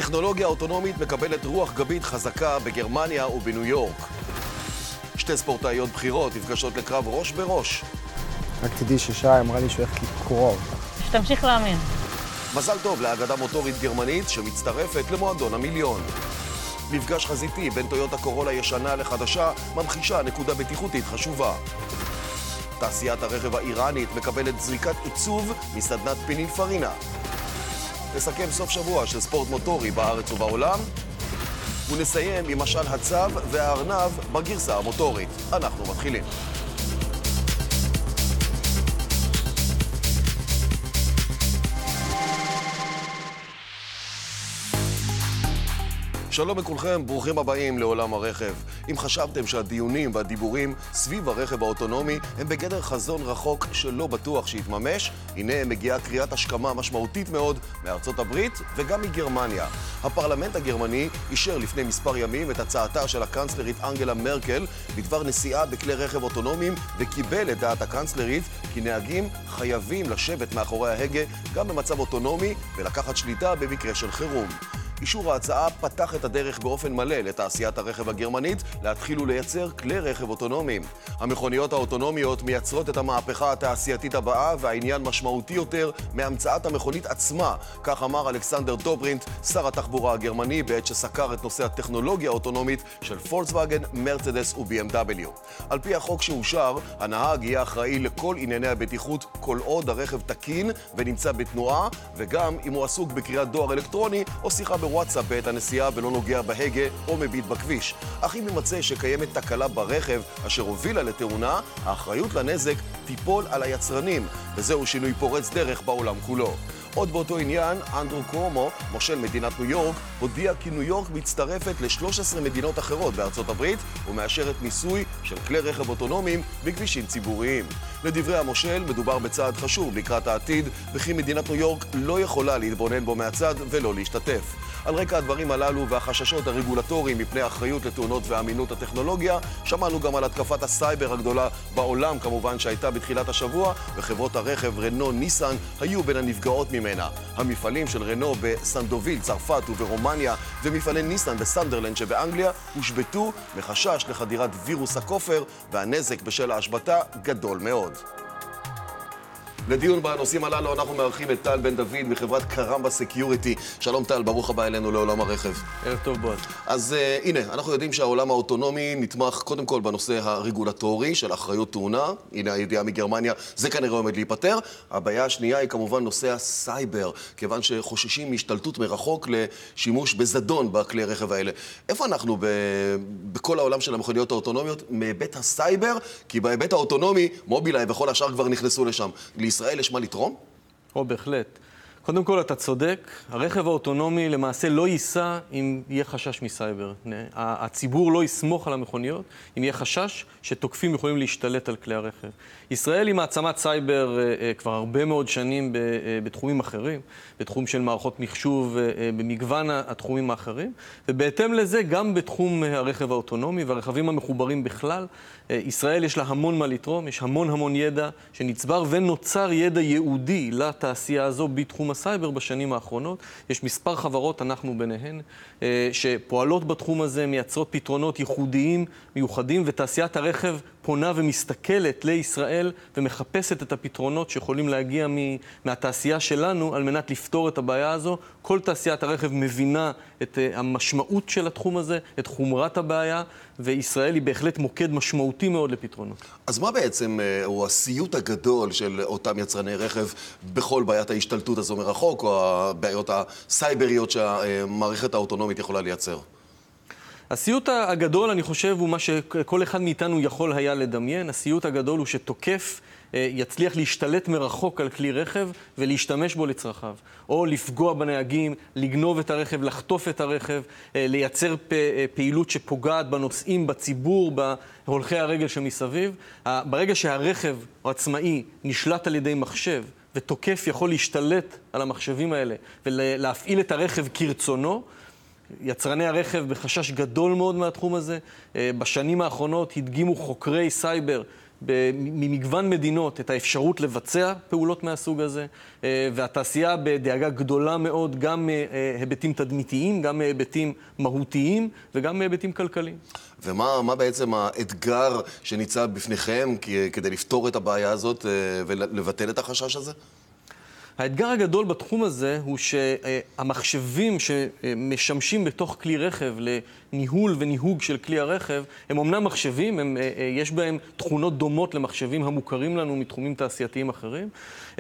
טכנולוגיה אוטונומית מקבלת רוח גבית חזקה בגרמניה ובניו יורק. שתי ספורטאיות בחירות נפגשות לקרב ראש בראש. רק תדעי ששעה אמרה לי שהוא הולך לקרוא אותך. שתמשיך להאמין. מזל טוב לאגדה מוטורית גרמנית שמצטרפת למועדון המיליון. מפגש חזיתי בין טויוטה קורולה ישנה לחדשה ממחישה נקודה בטיחותית חשובה. תעשיית הרכב האיראנית מקבלת זריקת עיצוב מסדנת פיניפרינה. נסכם סוף שבוע של ספורט מוטורי בארץ ובעולם, ונסיים עם משל הצב והארנב בגרסה המוטורית. אנחנו מתחילים. שלום לכולכם, ברוכים הבאים לעולם הרכב. אם חשבתם שהדיונים והדיבורים סביב הרכב האוטונומי הם בגדר חזון רחוק שלא בטוח שיתממש, הנה מגיעה קריאת השכמה משמעותית מאוד מארצות הברית וגם מגרמניה. הפרלמנט הגרמני אישר לפני מספר ימים את הצעתה של הקנצלרית אנגלה מרקל בדבר נסיעה בכלי רכב אוטונומיים, וקיבל את דעת הקנצלרית כי נהגים חייבים לשבת מאחורי ההגה גם במצב אוטונומי ולקחת שליטה במקרה של חירום. אישור ההצעה פתח את הדרך באופן מלא לתעשיית הרכב הגרמנית להתחיל ולייצר כלי רכב אוטונומיים. המכוניות האוטונומיות מייצרות את המהפכה התעשייתית הבאה, והעניין משמעותי יותר מהמצאת המכונית עצמה, כך אמר אלכסנדר דוברינט, שר התחבורה הגרמני, בעת שסקר את נושא הטכנולוגיה האוטונומית של פולקסווגן, מרצדס ו-BMW. על פי החוק שאושר, הנהג יהיה אחראי לכל ענייני הבטיחות כל עוד הרכב תקין ונמצא בתנועה, וגם אם הוא עסוק בקריאת דואר אלקטרוני או שיחה וואטסאפ בעת הנסיעה ולא נוגע בהגה או מביט בכביש. אך אם יימצא שקיימת תקלה ברכב אשר הובילה לתאונה, האחריות לנזק תיפול על היצרנים, וזהו שינוי פורץ דרך בעולם כולו. עוד באותו עניין, אנדרו קומו, מושל מדינת ניו יורק, הודיע כי ניו יורק מצטרפת ל-13 מדינות אחרות בארצות הברית ומאשרת ניסוי של כלי רכב אוטונומיים בכבישים ציבוריים. לדברי המושל, מדובר בצעד חשוב לקראת העתיד, וכי מדינת ניו יורק לא יכולה להתבונן בו מהצד ולא להשתתף. על רקע הדברים הללו והחששות הרגולטוריים מפני האחריות לתאונות ואמינות הטכנולוגיה, שמענו גם על התקפת הסייבר הגדולה בעולם כמובן שהייתה בתחילת השבוע, וחברות הרכב רנו ניסן היו בין הנפגעות ממנה. המפעלים של רנו בסנדוביל, צרפת וברומניה, ומפעלי ניסן בסנדרלנד שבאנגליה הושבתו מחשש לחדירת וירוס הכופר, והנזק בשל ההשבתה גדול מאוד. לדיון בנושאים הללו אנחנו מארחים את טל בן דוד מחברת קרמבה סקיוריטי. שלום טל, ברוך הבא אלינו לעולם הרכב. ערב טוב בועז. אז הנה, אנחנו יודעים שהעולם האוטונומי נתמך קודם כל בנושא הרגולטורי של אחריות תאונה. הנה הידיעה מגרמניה, זה כנראה עומד להיפטר. הבעיה השנייה היא כמובן נושא הסייבר, כיוון שחוששים מהשתלטות מרחוק לשימוש בזדון בכלי רכב האלה. איפה אנחנו בכל העולם של המכוניות האוטונומיות מהיבט הסייבר? כי בהיבט האוטונומי, מובילאיי וכל השאר כבר נכנסו לשם. לישראל יש מה לתרום? בהחלט. קודם כל, אתה צודק, הרכב האוטונומי למעשה לא ייסע אם יהיה חשש מסייבר. הציבור לא יסמוך על המכוניות אם יהיה חשש שתוקפים יכולים להשתלט על כלי הרכב. ישראל היא מעצמת סייבר כבר הרבה מאוד שנים בתחומים אחרים, בתחום של מערכות מחשוב, במגוון התחומים האחרים, ובהתאם לזה גם בתחום הרכב האוטונומי והרכבים המחוברים בכלל, ישראל יש לה המון מה לתרום, יש המון ידע שנצבר ונוצר ידע ייעודי לתעשייה הזו בתחום הסייבר בשנים האחרונות. יש מספר חברות, אנחנו ביניהן, שפועלות בתחום הזה, מייצרות פתרונות ייחודיים, מיוחדים, ותעשיית הרכב פונה ומסתכלת לישראל ומחפשת את הפתרונות שיכולים להגיע מהתעשייה שלנו על מנת לפתור את הבעיה הזו. כל תעשיית הרכב מבינה את המשמעות של התחום הזה, את חומרת הבעיה, וישראל היא בהחלט מוקד משמעותי מאוד לפתרונות. אז מה בעצם הוא הסיוט הגדול של אותם יצרני רכב בכל בעיית ההשתלטות הזו מרחוק, או הבעיות הסייבריות שהמערכת האוטונומית יכולה לייצר? הסיוט הגדול, אני חושב, הוא מה שכל אחד מאיתנו יכול היה לדמיין. הסיוט הגדול הוא שתוקף יצליח להשתלט מרחוק על כלי רכב ולהשתמש בו לצרכיו. או לפגוע בנהגים, לגנוב את הרכב, לחטוף את הרכב, לייצר פעילות שפוגעת בנוסעים, בציבור, בהולכי הרגל שמסביב. ברגע שהרכב העצמאי נשלט על ידי מחשב, ותוקף יכול להשתלט על המחשבים האלה ולהפעיל את הרכב כרצונו, יצרני הרכב בחשש גדול מאוד מהתחום הזה. בשנים האחרונות הדגימו חוקרי סייבר ממגוון מדינות את האפשרות לבצע פעולות מהסוג הזה, והתעשייה בדאגה גדולה מאוד, גם מהיבטים תדמיתיים, גם מהיבטים מהותיים וגם מהיבטים כלכליים. ומה בעצם האתגר שניצב בפניכם כדי לפתור את הבעיה הזאת ולבטל את החשש הזה? האתגר הגדול בתחום הזה הוא שהמחשבים שמשמשים בתוך כלי רכב לניהול וניהוג של כלי הרכב, הם אומנם מחשבים, יש בהם תכונות דומות למחשבים המוכרים לנו מתחומים תעשייתיים אחרים.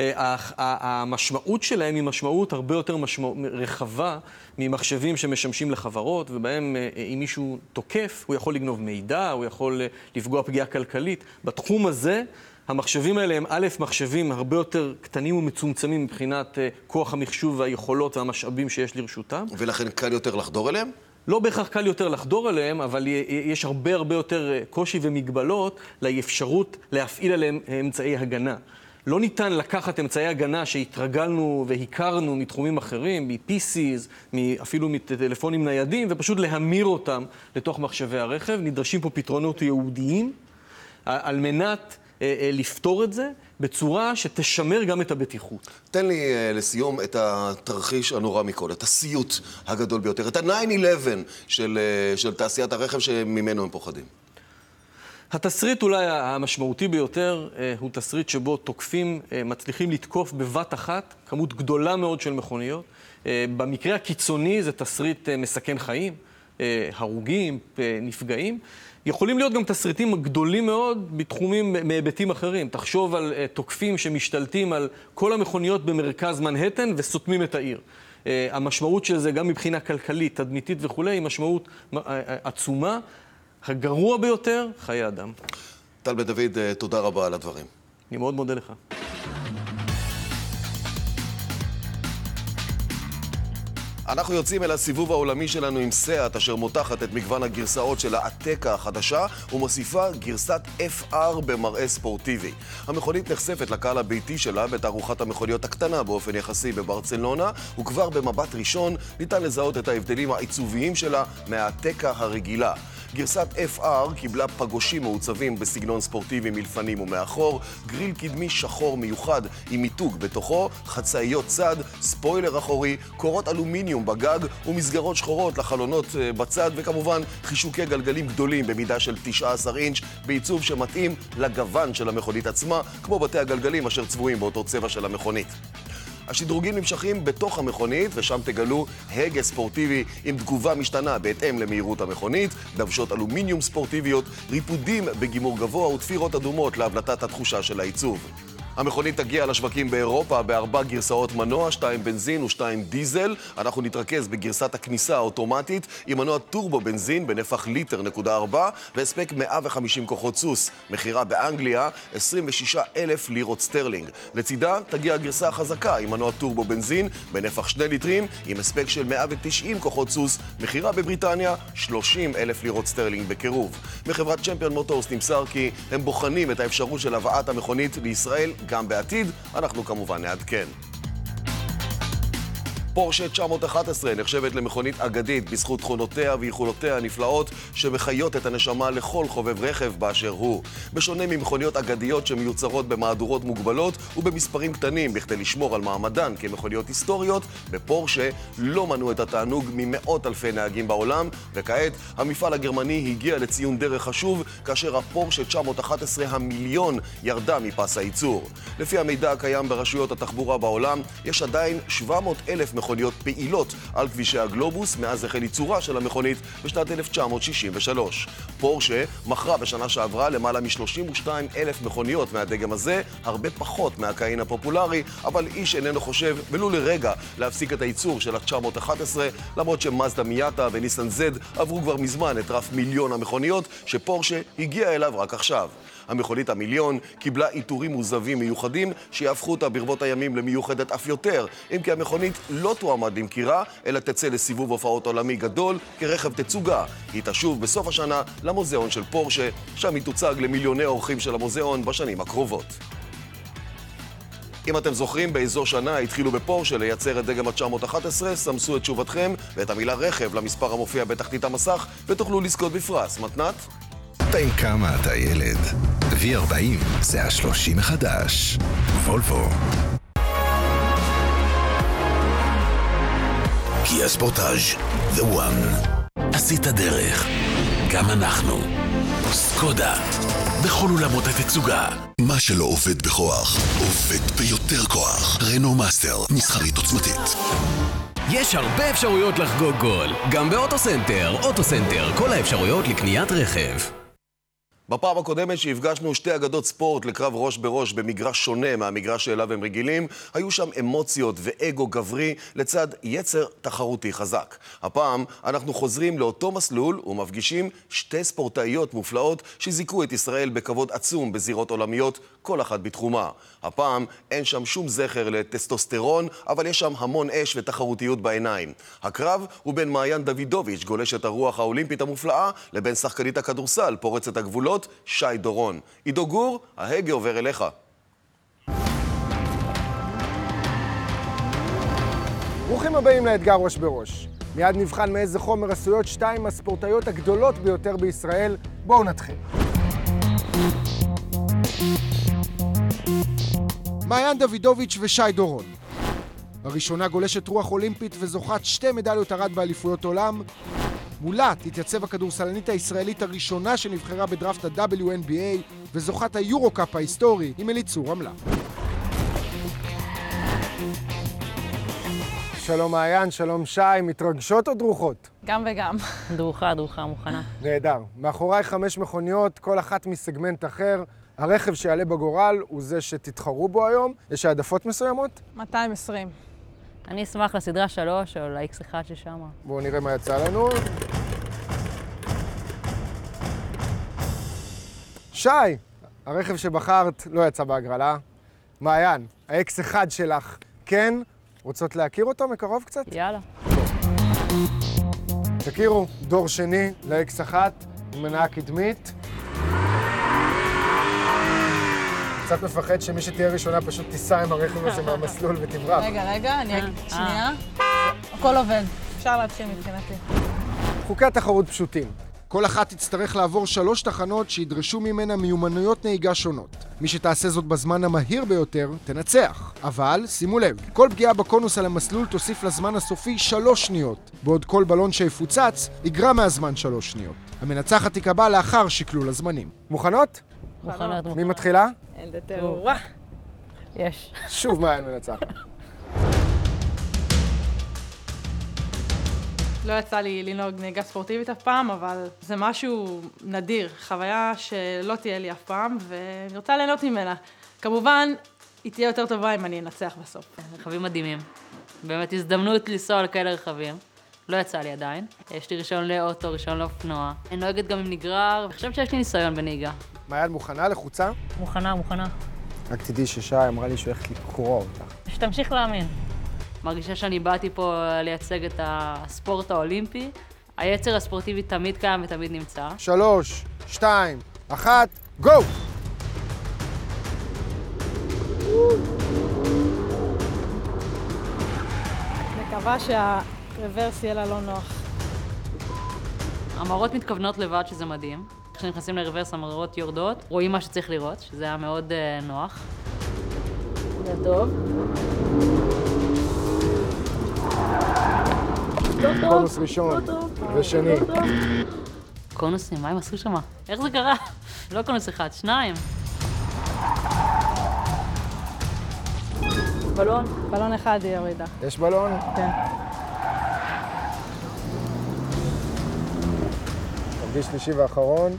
המשמעות שלהם היא משמעות הרבה יותר רחבה ממחשבים שמשמשים לחברות, ובהם אם מישהו תוקף, הוא יכול לגנוב מידע, הוא יכול לפגוע פגיעה כלכלית. בתחום הזה, המחשבים האלה הם מחשבים הרבה יותר קטנים ומצומצמים מבחינת כוח המחשוב והיכולות והמשאבים שיש לרשותם. ולכן קל יותר לחדור אליהם? לא בהכרח קל יותר לחדור אליהם, אבל יש הרבה יותר קושי ומגבלות לאפשרות להפעיל עליהם אמצעי הגנה. לא ניתן לקחת אמצעי הגנה שהתרגלנו והכרנו מתחומים אחרים, מ-PCs, אפילו מטלפונים ניידים, ופשוט להמיר אותם לתוך מחשבי הרכב. נדרשים פה פתרונות ייעודיים על מנת לפתור את זה בצורה שתשמר גם את הבטיחות. תן לי לסיום את התרחיש הנורא מכל, את הסיוט הגדול ביותר, את ה-9/11 של תעשיית הרכב שממנו הם פוחדים. התסריט אולי המשמעותי ביותר הוא תסריט שבו תוקפים מצליחים לתקוף בבת אחת כמות גדולה מאוד של מכוניות. במקרה הקיצוני זה תסריט מסכן חיים, הרוגים, נפגעים. יכולים להיות גם תסריטים גדולים מאוד בתחומים מהיבטים אחרים. תחשוב על תוקפים שמשתלטים על כל המכוניות במרכז מנהטן וסותמים את העיר. המשמעות של זה גם מבחינה כלכלית, תדמיתית וכו', היא משמעות עצומה. הגרוע ביותר, חיי אדם. טל בן דוד, תודה רבה על הדברים. אני מאוד מודה לך. אנחנו יוצאים אל הסיבוב העולמי שלנו עם סאט, אשר מותחת את מגוון הגרסאות של האתקה החדשה ומוסיפה גרסת FR במראה ספורטיבי. המכונית נחשפת לקהל הביתי שלה בתערוכת המכוניות הקטנה באופן יחסי בברצלונה, וכבר במבט ראשון ניתן לזהות את ההבדלים העיצוביים שלה מהאתקה הרגילה. גרסת FR קיבלה פגושים מעוצבים בסגנון ספורטיבי מלפנים ומאחור, גריל קדמי שחור מיוחד עם מיתוג בתוכו, חצאיות צד, ספוילר אחורי, קורות אלומיניום בגג ומסגרות שחורות לחלונות בצד, וכמובן חישוקי גלגלים גדולים במידה של 19 אינץ' בעיצוב שמתאים לגוון של המכונית עצמה, כמו בתי הגלגלים אשר צבועים באותו צבע של המכונית. השדרוגים נמשכים בתוך המכונית, ושם תגלו הגה ספורטיבי עם תגובה משתנה בהתאם למהירות המכונית, דוושות אלומיניום ספורטיביות, ריפודים בגימור גבוה ותפירות אדומות להבלטת התחושה של העיצוב. המכונית תגיע לשווקים באירופה ב4 גרסאות מנוע, 2 בנזין ו2 דיזל. אנחנו נתרכז בגרסת הכניסה האוטומטית עם מנוע טורבו בנזין בנפח 1.4 והספק 150 כוחות סוס. מחירה באנגליה 26,000 לירות סטרלינג. לצידה תגיע הגרסה החזקה עם מנוע טורבו בנזין בנפח 2 ליטרים עם הספק של 190 כוחות סוס. מחירה בבריטניה 30,000 לירות סטרלינג בקירוב. מחברת צ'מפיון מוטורס נמסר כי הם בוחנים את האפשרות של הבאת המכונית לישראל גם בעתיד. אנחנו כמובן נעדכן. פורשה 911 נחשבת למכונית אגדית בזכות תכונותיה ויכולותיה הנפלאות שמחיות את הנשמה לכל חובב רכב באשר הוא. בשונה ממכוניות אגדיות שמיוצרות במהדורות מוגבלות ובמספרים קטנים בכדי לשמור על מעמדן כמכוניות היסטוריות, בפורשה לא מנעו את התענוג ממאות אלפי נהגים בעולם, וכעת המפעל הגרמני הגיע לציון דרך חשוב כאשר הפורשה 911 המיליון ירדה מפס הייצור. לפי המידע הקיים ברשויות התחבורה בעולם, יש עדיין 700,000 מכוניות פעילות על כבישי הגלובוס מאז החל ייצורה של המכונית בשנת 1963. פורשה מכרה בשנה שעברה למעלה מ-32,000 מכוניות מהדגם הזה, הרבה פחות מהקאין הפופולרי, אבל איש איננו חושב ולו לרגע להפסיק את הייצור של ה-911, למרות שמאזדה מיאטה וניסן זד עברו כבר מזמן את רף מיליון המכוניות שפורשה הגיע אליו רק עכשיו. המכונית המיליון קיבלה עיטורים מוזבים מיוחדים שיהפכו אותה ברבות הימים למיוחדת אף יותר, אם כי המכונית לא תועמד למכירה, אלא תצא לסיבוב הופעות עולמי גדול כרכב תצוגה. היא תשוב בסוף השנה למוזיאון של פורשה, שם היא תוצג למיליוני אורחים של המוזיאון בשנים הקרובות. אם אתם זוכרים, באיזו שנה התחילו בפורשה לייצר את דגם ה-911, סמסו את תשובתכם ואת המילה רכב למספר המופיע בתחתית המסך ותוכלו לזכות בפרס. מתנת? בן כמה אתה ילד? V40 זה ה-30 החדש. וולבו. קיה ספורטאז' The One. עשית דרך. גם אנחנו. סקודה. בכל אולמות התצוגה. מה שלא עובד בכוח, עובד ביותר כוח. רנו מאסטר, מסחרית עוצמתית. יש הרבה אפשרויות לחגוג גול. גם באוטוסנטר. אוטוסנטר, כל האפשרויות לקניית רכב. בפעם הקודמת שהפגשנו שתי אגדות ספורט לקרב ראש בראש במגרש שונה מהמגרש שאליו הם רגילים, היו שם אמוציות ואגו גברי לצד יצר תחרותי חזק. הפעם אנחנו חוזרים לאותו מסלול ומפגישים שתי ספורטאיות מופלאות שזיקו את ישראל בכבוד עצום בזירות עולמיות, כל אחת בתחומה. הפעם אין שם שום זכר לטסטוסטרון, אבל יש שם המון אש ותחרותיות בעיניים. הקרב הוא בין מעיין דוידוביץ', גולשת הרוח האולימפית המופלאה, לבין שחקנית הכדורסל, פורצת הגבולות, שי דורון. עידו גור, ההגה עובר אליך. ברוכים הבאים לאתגר ראש בראש. מיד נבחן מאיזה חומר עשויות שתיים הספורטאיות הגדולות ביותר בישראל. בואו נתחיל. מעיין דוידוביץ' ושי דורון. הראשונה גולשת רוח אולימפית וזוכת 2 מדליות ארד באליפויות עולם. מולה תתייצב הכדורסלנית הישראלית הראשונה שנבחרה בדראפט ה-WNBA וזוכת היורו-קאפ ההיסטורי עם אליצור רמלה. שלום מעיין, שלום שי, מתרגשות או דרוכות? גם וגם. דרוכה, מוכנה. נהדר. מאחוריי 5 מכוניות, כל אחת מסגמנט אחר. הרכב שיעלה בגורל הוא זה שתתחרו בו היום. יש העדפות מסוימות? 220. אני אשמח לסדרה 3 או ל-X1 ששם. בואו נראה מה יצא לנו. שי, הרכב שבחרת לא יצא בהגרלה. מעיין, ה-X1 שלך, כן? רוצות להכיר אותו מקרוב קצת? יאללה. תכירו, דור שני ל-X1, עם מנעה קדמית. קצת מפחד שמי שתהיה ראשונה פשוט תיסע עם הרכב הזה מהמסלול ותברח. רגע, אני אגיד שנייה. הכל עובד. אפשר להתחיל מבחינתי. חוקי התחרות פשוטים. כל אחת תצטרך לעבור 3 תחנות שידרשו ממנה מיומנויות נהיגה שונות. מי שתעשה זאת בזמן המהיר ביותר, תנצח. אבל, שימו לב, כל פגיעה בקונוס על המסלול תוסיף לזמן הסופי 3 שניות, בעוד כל בלון שיפוצץ יגרע מהזמן 3 שניות. המנצחת תיקבע לאחר שקלול הזמנים. מוכנות? מוכנות. מי מתחילה? אין לתאורה. יש. שוב מעיין מנצחת. לא יצא לי לנהוג נהיגה ספורטיבית אף פעם, אבל זה משהו נדיר, חוויה שלא תהיה לי אף פעם, ואני רוצה ליהנות ממנה. כמובן, היא תהיה יותר טובה אם אני אנצח בסוף. רכבים מדהימים. באמת הזדמנות לנסוע על כאלה רכבים. לא יצא לי עדיין. יש לי רישיון לאוטו, רישיון לאופנוע. אני נוהגת גם עם נגרר, ואני חושבת שיש לי ניסיון בנהיגה. מעיין מוכנה לחוצה? מוכנה. רק תדעי ששי אמרה לי שהוא הולך לקרוא אותך. שתמשיך להאמין. מרגישה שאני באתי פה לייצג את הספורט האולימפי. היצר הספורטיבי תמיד קיים ותמיד נמצא. 3, 2, 1, גו! מקווה שהרוורס יהיה לה לא נוח. המראות מתכוונות לבד שזה מדהים. כשנכנסים לרוורס המראות יורדות, רואים מה שצריך לראות, שזה היה מאוד נוח. זה טוב. קונוס ראשון ושני. קונוסים, מה הם עשו שמה? איך זה קרה? לא קונוס אחד, 2. בלון אחד היא הורידה. יש בלון? כן. תרגיש שלישי ואחרון.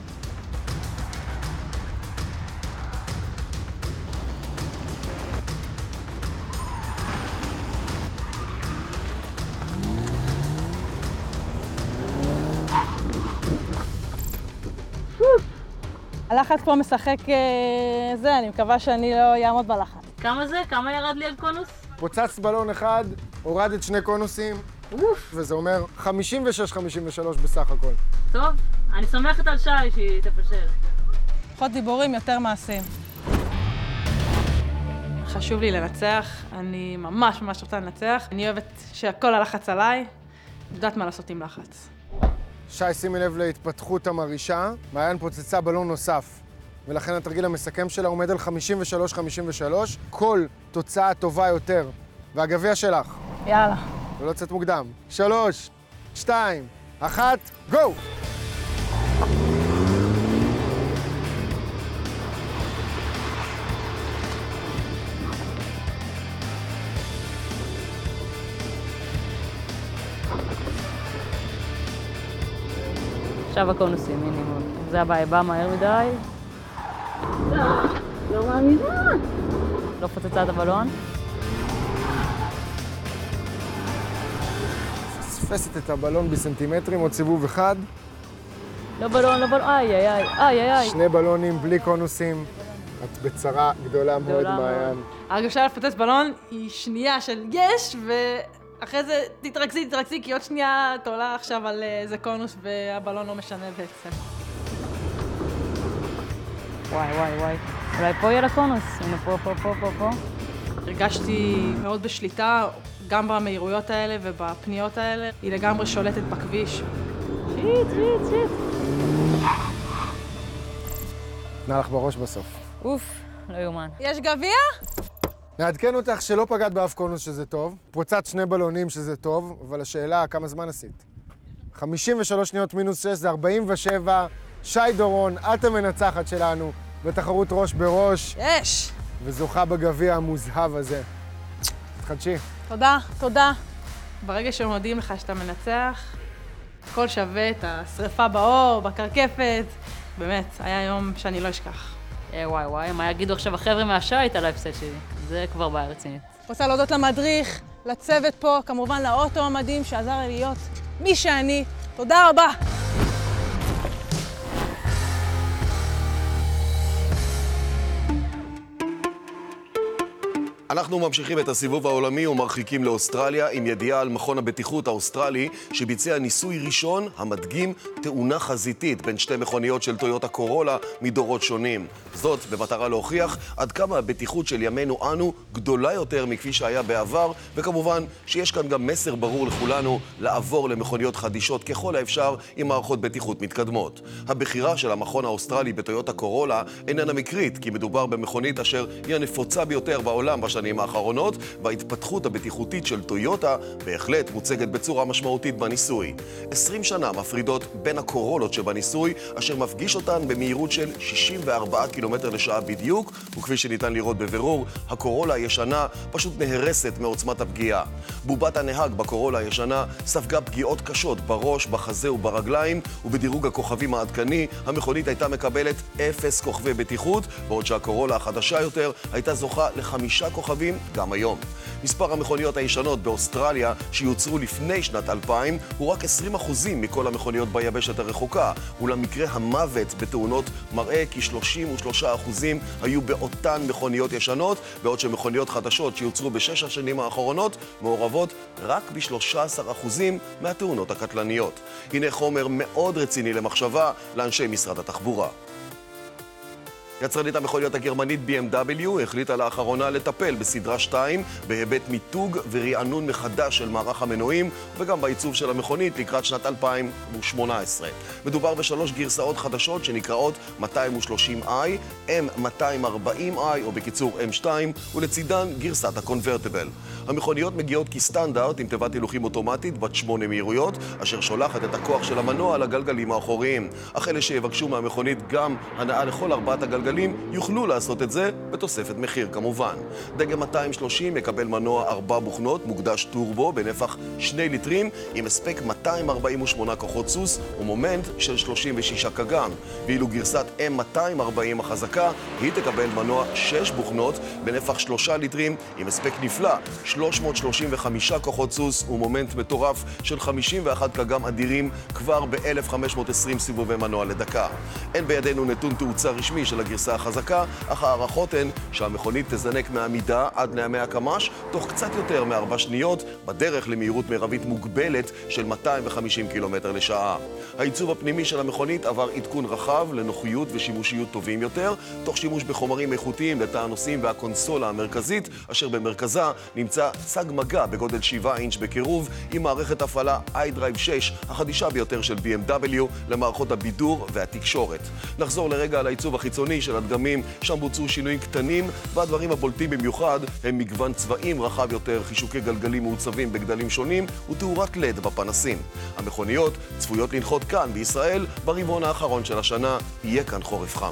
הלחץ פה משחק זה, אני מקווה שאני לא אעמוד בלחץ. כמה זה? כמה ירד לי על קונוס? פוצצת בלון אחד, הורדת 2 קונוסים, וזה אומר 56-53 בסך הכל. טוב, אני סומכת על שי שהיא תפשל. פחות דיבורים, יותר מעשים. חשוב לי לנצח, אני ממש רוצה לנצח. אני אוהבת שהכל הלחץ עליי, יודעת מה לעשות עם לחץ. שי, שימי לב להתפתחות המרישה. מעיין פוצצה בלון נוסף, ולכן התרגיל המסכם שלה עומד על 53-53. כל תוצאה טובה יותר. והגביע שלך. יאללה. ולא צאת מוקדם. 3, 2, 1, גו! עכשיו הקונוסים, מינימום. זה הבעיה, בא מהר מדי. לא מאמינה. לא פוצצה את הבלון. פספסת את הבלון בסנטימטרים, עוד סיבוב אחד. לא בלון, לא בלון, איי. 2 בלונים בלי קונוסים. את בצרה גדולה מאוד, מעיין. ההרגשה לפוצץ בלון היא שנייה של יש, ואחרי זה תתרכזי, כי עוד שנייה את עולה עכשיו על איזה קונוס והבלון לא משנה בעצם. וואי. אולי פה יהיה לקונוס. הנה פה. הרגשתי מאוד בשליטה, גם במהירויות האלה ובפניות האלה. היא לגמרי שולטת בכביש. שיט. נע לך בראש בסוף. אוף, לא יומן. יש גביע? נעדכן אותך שלא פגעת באף קונוס שזה טוב, פוצצת 2 בלונים שזה טוב, אבל השאלה, כמה זמן עשית? 53 שניות מינוס 6 זה 47. שי דורון, את המנצחת שלנו בתחרות ראש בראש. יש! וזוכה בגביע המוזהב הזה. תחדשי. תודה. ברגע שמודיעים לך שאתה מנצח, הכל שווה, את השריפה באור, בקרקפת. באמת, היה יום שאני לא אשכח. וואי, מה יגידו עכשיו החבר'ה מהשייט על ההפסד שלי? זה כבר בעיה רצינית. רוצה להודות למדריך, לצוות פה, כמובן לאוטו המדהים שעזר לי להיות מי שאני. תודה רבה! אנחנו ממשיכים את הסיבוב העולמי ומרחיקים לאוסטרליה עם ידיעה על מכון הבטיחות האוסטרלי שביצע ניסוי ראשון המדגים תאונה חזיתית בין 2 מכוניות של טויוטה קורולה מדורות שונים. זאת במטרה להוכיח עד כמה הבטיחות של ימינו אנו גדולה יותר מכפי שהיה בעבר, וכמובן שיש כאן גם מסר ברור לכולנו לעבור למכוניות חדישות ככל האפשר עם מערכות בטיחות מתקדמות. הבחירה של המכון האוסטרלי בטויוטה קורולה איננה מקרית, כי מדובר במכונית אשר היא הנפוצה ביותר בעולם בשנים האחרונות, וההתפתחות הבטיחותית של טויוטה בהחלט מוצגת בצורה משמעותית בניסוי. 20 שנה מפרידות בין הקורולות שבניסוי, אשר מפגיש אותן במהירות של 64 קילומטר לשעה בדיוק, וכפי שניתן לראות בבירור, הקורולה הישנה פשוט נהרסת מעוצמת הפגיעה. בובת הנהג בקורולה הישנה ספגה פגיעות קשות בראש, בחזה וברגליים, ובדירוג הכוכבים העדכני, המכונית הייתה מקבלת 0 כוכבי בטיחות, בעוד שהקורולה החדשה יותר הייתה זוכה ל5 כוכבים גם היום. מספר המכוניות הישנות באוסטרליה שיוצרו לפני שנת 2000 הוא רק 20% מכל המכוניות ביבשת הרחוקה, אולם מקרה המוות בתאונות מראה כי 33% היו באותן מכוניות ישנות, בעוד שמכוניות חדשות שיוצרו ב6 השנים האחרונות מעורבות רק ב13% מהתאונות הקטלניות. הנה חומר מאוד רציני למחשבה לאנשי משרד התחבורה. יצרנית המכוניות הגרמנית BMW החליטה לאחרונה לטפל בסדרה 2 בהיבט מיתוג ורענון מחדש של מערך המנועים וגם בעיצוב של המכונית לקראת שנת 2018. מדובר ב3 גרסאות חדשות שנקראות 230i, M240i או בקיצור M2 ולצידן גרסת הקונברטיבל. המכוניות מגיעות כסטנדרט עם תיבת הילוכים אוטומטית בת 8 מהירויות אשר שולחת את הכוח של המנוע לגלגלים האחוריים. אך אלה שיבקשו מהמכונית גם הנעה לכל 4 הגלגלים יוכלו לעשות את זה בתוספת מחיר כמובן. דגם 230 יקבל מנוע 4 בוכנות מוקדש טורבו בנפח 2 ליטרים עם הספק 248 כוחות סוס ומומנט של 36 קג"ם, ואילו גרסת M240 החזקה היא תקבל מנוע 6 בוכנות בנפח 3 ליטרים עם הספק נפלא 335 כוחות סוס ומומנט מטורף של 51 קג"ם אדירים כבר ב-1520 סיבובי מנוע לדקה. אין בידינו נתון תאוצה רשמי של הגרסה הגרסה החזקה, אך הערכות הן שהמכונית תזנק מעמידה עד ל-100 קמ"ש תוך קצת יותר מ4 שניות, בדרך למהירות מרבית מוגבלת של 250 קילומטר לשעה. העיצוב הפנימי של המכונית עבר עדכון רחב לנוחיות ושימושיות טובים יותר, תוך שימוש בחומרים איכותיים לתא הנוסעים והקונסולה המרכזית, אשר במרכזה נמצא צג מגע בגודל 7 אינץ' בקירוב, עם מערכת הפעלה iDrive 6, החדישה ביותר של BMW, למערכות הבידור והתקשורת. נחזור לרגע על העיצוב החיצוני של הדגמים, שם בוצעו שינויים קטנים, והדברים הבולטים במיוחד הם מגוון צבעים רחב יותר, חישוקי גלגלים מעוצבים בגדלים שונים ותאורת לד בפנסים. המכוניות צפויות לנחות כאן בישראל ברבעון האחרון של השנה. יהיה כאן חורף חם.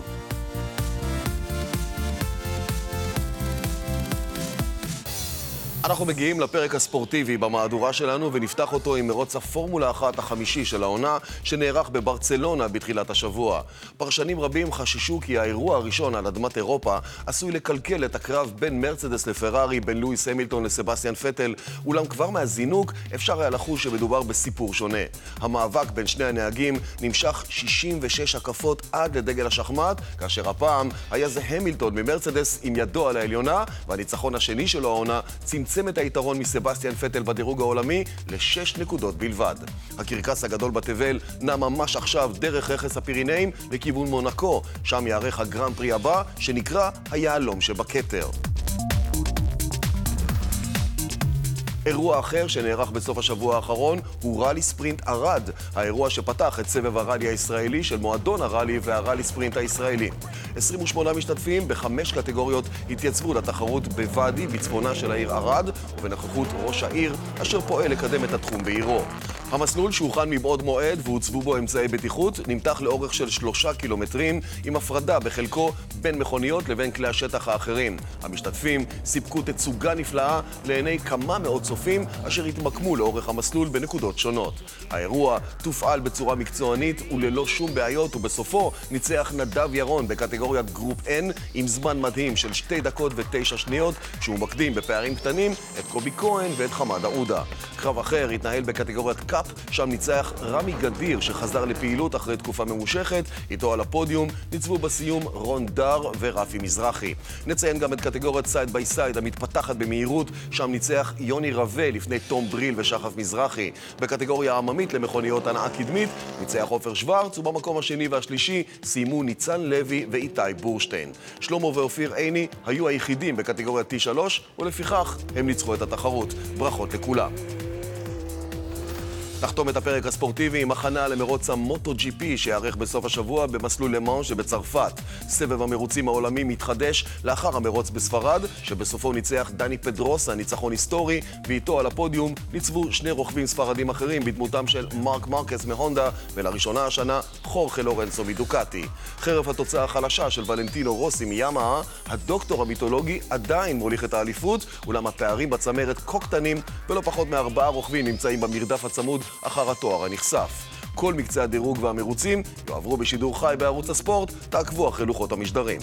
אנחנו מגיעים לפרק הספורטיבי במהדורה שלנו ונפתח אותו עם מרוץ הפורמולה 1 החמישי של העונה שנערך בברצלונה בתחילת השבוע. פרשנים רבים חששו כי האירוע הראשון על אדמת אירופה עשוי לקלקל את הקרב בין מרצדס לפרארי, בין לואיס המילטון לסבסטיאן פטל, אולם כבר מהזינוק אפשר היה לחוש שמדובר בסיפור שונה. המאבק בין שני הנהגים נמשך 66 הקפות עד לדגל השחמט, כאשר הפעם היה זה המילטון ממרצדס עם ידו על העליונה, והניצחון השני שלו העונה צמצם את היתרון מסבסטיאן פטל בדירוג העולמי ל6 נקודות בלבד. הקרקס הגדול בתבל נע ממש עכשיו דרך רכס הפירינאים לכיוון מונקו, שם יערך הגרנד פרי הבא שנקרא היהלום שבכתר. אירוע אחר שנערך בסוף השבוע האחרון הוא רלי ספרינט ערד, האירוע שפתח את סבב הרלי הישראלי של מועדון הרלי והרלי ספרינט הישראלי. 28 משתתפים ב5 קטגוריות התייצבו לתחרות בוואדי בצפונה של העיר ערד, ובנוכחות ראש העיר אשר פועל לקדם את התחום בעירו. המסלול שהוכן מבעוד מועד והוצבו בו אמצעי בטיחות נמתח לאורך של 3 קילומטרים עם הפרדה בחלקו בין מכוניות לבין כלי השטח האחרים. המשתתפים סיפקו תצוגה נפלאה לעיני כמה מאות צופים אשר התמקמו לאורך המסלול בנקודות שונות. האירוע תופעל בצורה מקצוענית וללא שום בעיות, ובסופו ניצח נדב ירון בקטגוריית גרופ N עם זמן מדהים של 2 דקות ו9 שניות, שהוא מקדים בפערים קטנים את קובי כהן ואת חמד עודה. קרב אחר התנהל בקטגוריית קאפ, שם ניצח רמי גדיר שחזר לפעילות אחרי תקופה ממושכת. איתו על הפודיום ניצבו בסיום רון דר ורפי מזרחי. נציין גם את קטגוריית סייד ביי סייד המתפתחת במהירות, שם ניצח יוני רווה לפני תום בריל ושחף מזרחי. בקטגוריה העממית למכוניות הנעה קדמית ניצח עופר שוורץ, ובמקום השני והשלישי סיימו ניצן לוי ואיתי בורשטיין. שלמה ואופיר עיני היו היחידים בקטגוריית T3 ולפיכך הם ניצחו את התחרות. ברכות לכולם. נחתום את הפרק הספורטיבי עם הכנה למרוץ המוטו GP שיערך בסוף השבוע במסלול למאן שבצרפת. סבב המרוצים העולמי מתחדש לאחר המרוץ בספרד, שבסופו ניצח דני פדרוסה ניצחון היסטורי, ואיתו על הפודיום ניצבו 2 רוכבים ספרדים אחרים בדמותם של מרק מרקס מהונדה, ולראשונה השנה חורכה לורנסו מדוקטי. חרף התוצאה החלשה של ולנטינו רוסי מיאמאה, הדוקטור המיתולוגי עדיין מוליך את האליפות, אולם הפערים בצמרת כה קטנים, ולא פחות מ4 רוכבים נמצאים במרדף הצמוד אחר התואר הנחשף. כל מקצה הדירוג והמרוצים יועברו בשידור חי בערוץ הספורט, תעקבו אחרי לוחות המשדרים.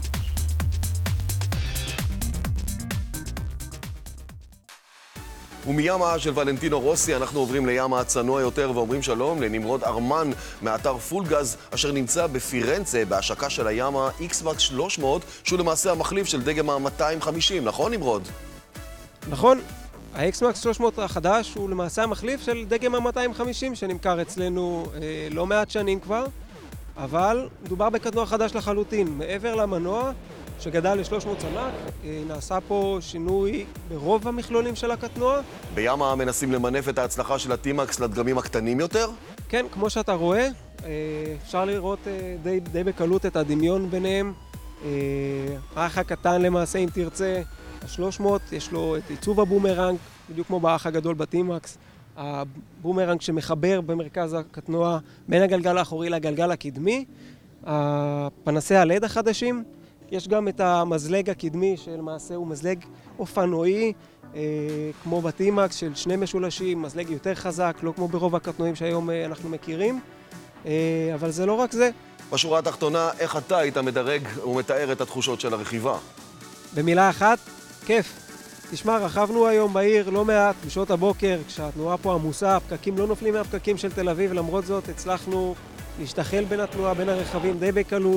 ומיאמה של ולנטינו רוסי אנחנו עוברים ליאמה הצנוע יותר ואומרים שלום לנמרוד ארמן מאתר פולגז, אשר נמצא בפירנצה בהשקה של היאמה X-Max 300, שהוא למעשה המחליף של דגם ה-250, נכון נמרוד? נכון. ה-X-Max 300 החדש הוא למעשה המחליף של דגם ה-250 שנמכר אצלנו לא מעט שנים כבר, אבל מדובר בקטנוע חדש לחלוטין. מעבר למנוע שגדל ל-300 סמ"ק, נעשה פה שינוי ברוב המכלולים של הקטנוע. ביאמה מנסים למנף את ההצלחה של הטימקס לדגמים הקטנים יותר? כן, כמו שאתה רואה, אפשר לראות די בקלות את הדמיון ביניהם. האח הקטן למעשה, אם תרצה, ה-300, יש לו את עיצוב הבומרנג, בדיוק כמו באח הגדול בטימקס. הבומרנג שמחבר במרכז הקטנוע בין הגלגל האחורי לגלגל הקדמי. פנסי הלד החדשים. יש גם את המזלג הקדמי שלמעשה הוא מזלג אופנועי, כמו בטימקס של 2 משולשים, מזלג יותר חזק, לא כמו ברוב הקטנועים שהיום אנחנו מכירים. אבל זה לא רק זה. בשורה התחתונה, איך אתה היית מדרג ומתאר את התחושות של הרכיבה? במילה אחת, כיף. תשמע, רכבנו היום בעיר לא מעט בשעות הבוקר, כשהתנועה פה עמוסה, הפקקים לא נופלים מהפקקים של תל אביב, למרות זאת הצלחנו להשתחל בין התנועה, בין הרכבים די בקלות.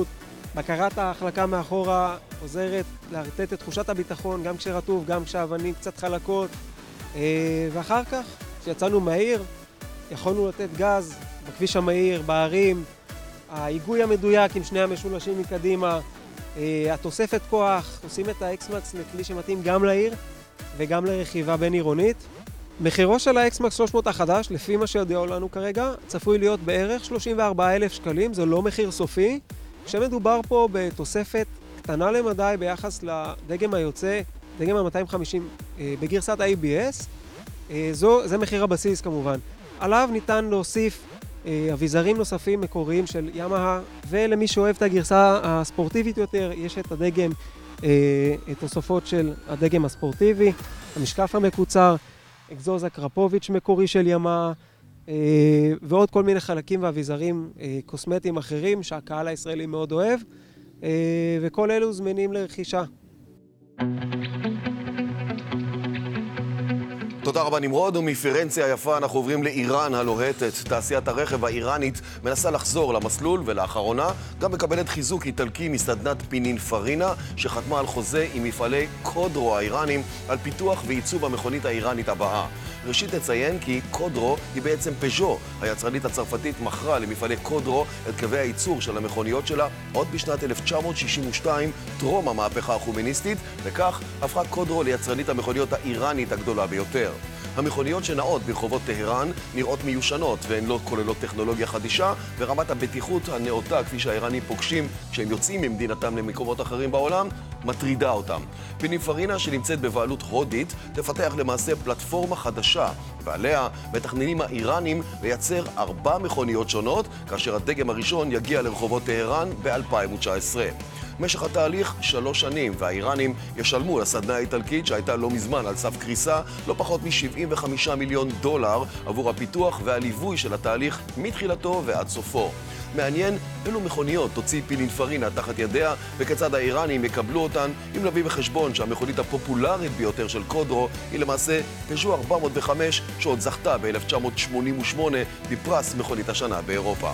בקרת ההחלקה מאחורה עוזרת לתת את תחושת הביטחון, גם כשרטוב, גם כשהאבנים קצת חלקות. ואחר כך, כשיצאנו מהעיר, יכולנו לתת גז בכביש המהיר, בערים, ההיגוי המדויק עם שני המשולשים מקדימה, התוספת כוח, עושים את האקסמקס לכלי שמתאים גם לעיר וגם לרכיבה בין עירונית. מחירו של האקסמקס 300 החדש, לפי מה שיודעו לנו כרגע, צפוי להיות בערך 34,000 שקלים, זה לא מחיר סופי, כשמדובר פה בתוספת קטנה למדי ביחס לדגם היוצא, דגם ה-250 בגרסת ABS, זה מחיר הבסיס כמובן. עליו ניתן להוסיף אביזרים נוספים מקוריים של ימאה, ולמי שאוהב את הגרסה הספורטיבית יותר, יש את הדגם, תוספות של הדגם הספורטיבי, המשקף המקוצר, אקזוז הקרפוביץ' מקורי של ימאה, ועוד כל מיני חלקים ואביזרים קוסמטיים אחרים שהקהל הישראלי מאוד אוהב, וכל אלו זמינים לרכישה. תודה רבה נמרוד, ומפירנציה היפה אנחנו עוברים לאיראן הלוהטת. תעשיית הרכב האיראנית מנסה לחזור למסלול, ולאחרונה גם מקבלת חיזוק איטלקי מסדנת פינינספרינה, שחתמה על חוזה עם מפעלי קודרו האיראנים על פיתוח ועיצוב המכונית האיראנית הבאה. ראשית נציין כי קודרו היא בעצם פז'ו. היצרנית הצרפתית מכרה למפעלי קודרו את קווי הייצור של המכוניות שלה עוד בשנת 1962, טרום המהפכה החומייניסטית, וכך הפכה קודרו ליצרנית המכוניות האיראנית הגדולה ביותר. המכוניות שנעות ברחובות טהרן נראות מיושנות והן לא כוללות טכנולוגיה חדישה, ורמת הבטיחות הנאותה כפי שהאיראנים פוגשים כשהם יוצאים ממדינתם למקומות אחרים בעולם מטרידה אותם. פינינספרינה, שנמצאת בבעלות הודית, תפתח למעשה פלטפורמה חדשה, ועליה מתכננים האיראנים לייצר 4 מכוניות שונות, כאשר הדגם הראשון יגיע לרחובות טהרן ב-2019. משך התהליך 3 שנים, והאיראנים ישלמו לסדנה האיטלקית שהייתה לא מזמן על סף קריסה לא פחות $75 מיליון עבור הפיתוח והליווי של התהליך מתחילתו ועד סופו. מעניין אילו מכוניות תוציא פינינספרינה תחת ידיה וכיצד האיראנים יקבלו אותן, אם נביא בחשבון שהמכונית הפופולרית ביותר של קודרו היא למעשה פז'ו 405 שעוד זכתה ב-1988 בפרס מכונית השנה באירופה.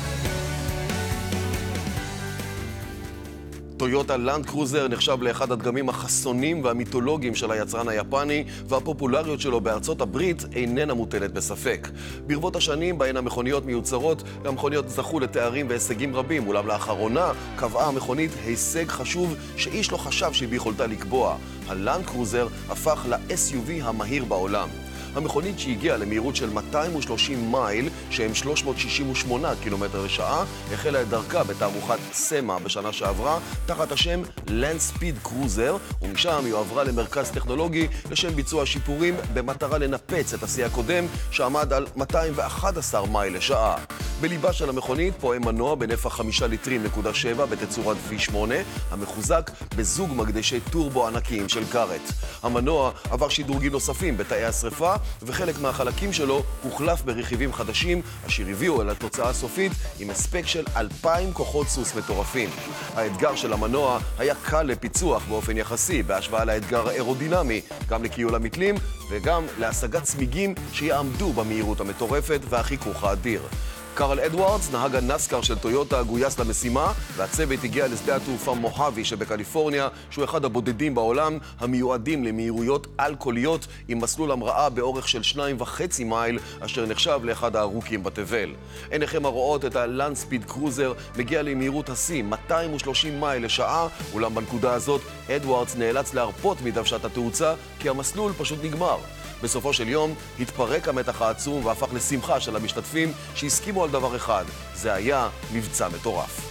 טויוטה לנד קרוזר נחשב לאחד הדגמים החסונים והמיתולוגיים של היצרן היפני, והפופולריות שלו בארצות הברית איננה מוטלת בספק. ברבות השנים בהן המכוניות מיוצרות, המכוניות זכו לתארים והישגים רבים, אולם לאחרונה קבעה המכונית הישג חשוב שאיש לא חשב שהיא ביכולתה לקבוע. הלנד קרוזר הפך ל-SUV המהיר בעולם. המכונית שהגיעה למהירות של 230 מייל, שהם 368 קילומטר לשעה, החלה את דרכה בתערוכת סמה בשנה שעברה, תחת השם Land Speed Cruiser, ומשם היא עברה למרכז טכנולוגי לשם ביצוע שיפורים במטרה לנפץ את השיא הקודם, שעמד על 211 מייל לשעה. בליבה של המכונית פועם מנוע בנפח 5.7 ליטרים בתצורת V8, המחוזק בזוג מקדשי טורבו ענקיים של קארט. המנוע עבר שדרוגים נוספים בתאי השריפה, וחלק מהחלקים שלו הוחלף ברכיבים חדשים, אשר הביאו אל התוצאה הסופית עם הספק של 2,000 כוחות סוס מטורפים. האתגר של המנוע היה קל לפיצוח באופן יחסי, בהשוואה לאתגר האירודינמי, גם לכיול המתלים וגם להשגת צמיגים שיעמדו במהירות המטורפת והחיכוך האדיר. קרל אדוארדס, נהג הנסקר של טויוטה, גויס למשימה, והצוות הגיע לשדה התעופה מוהאבי שבקליפורניה, שהוא אחד הבודדים בעולם המיועדים למהירויות על-קוליות עם מסלול המראה באורך של 2.5 מייל, אשר נחשב לאחד הארוכים בתבל. עיניכם הרואות את הלנד ספיד קרוזר מגיע למהירות השיא 230 מייל לשעה, אולם בנקודה הזאת אדוארדס נאלץ להרפות מדוושת התאוצה כי המסלול פשוט נגמר. בסופו של יום התפרק המתח העצום והפך לשמחה של המשתתפים שהסכימו על דבר אחד, זה היה מבצע מטורף.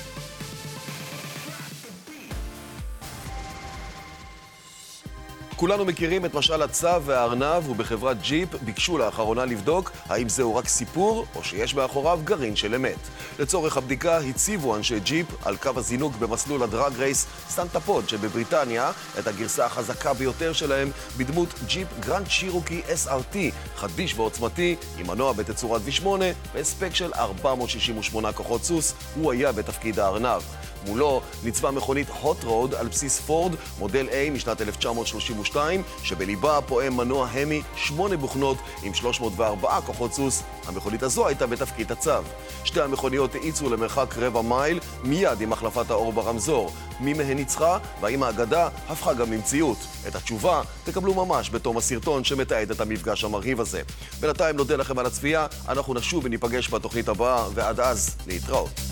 כולנו מכירים את משל הצב והארנב, ובחברת ג'יפ ביקשו לאחרונה לבדוק האם זהו רק סיפור או שיש מאחוריו גרעין של אמת. לצורך הבדיקה הציבו אנשי ג'יפ על קו הזינוק במסלול הדרג רייס סנטה פוד שבבריטניה את הגרסה החזקה ביותר שלהם בדמות ג'יפ גרנד צ'ירוקי SRT, חדיש ועוצמתי עם מנוע בתצורת V8 והספק של 468 כוחות סוס. הוא היה בתפקיד הארנב. מולו ניצבה מכונית הוט רוד על בסיס פורד מודל A משנת 1932 2, שבליבה פועם מנוע המי 8 בוכנות עם 304 כוחות סוס. המכונית הזו הייתה בתפקיד הצו. שתי המכוניות האיצו למרחק רבע מייל מיד עם החלפת האור ברמזור. מי מהן ניצחה והאם האגדה הפכה גם למציאות? את התשובה תקבלו ממש בתום הסרטון שמתעד את המפגש המרהיב הזה. בינתיים נודה לכם על הצפייה, אנחנו נשוב וניפגש בתוכנית הבאה, ועד אז להתראות.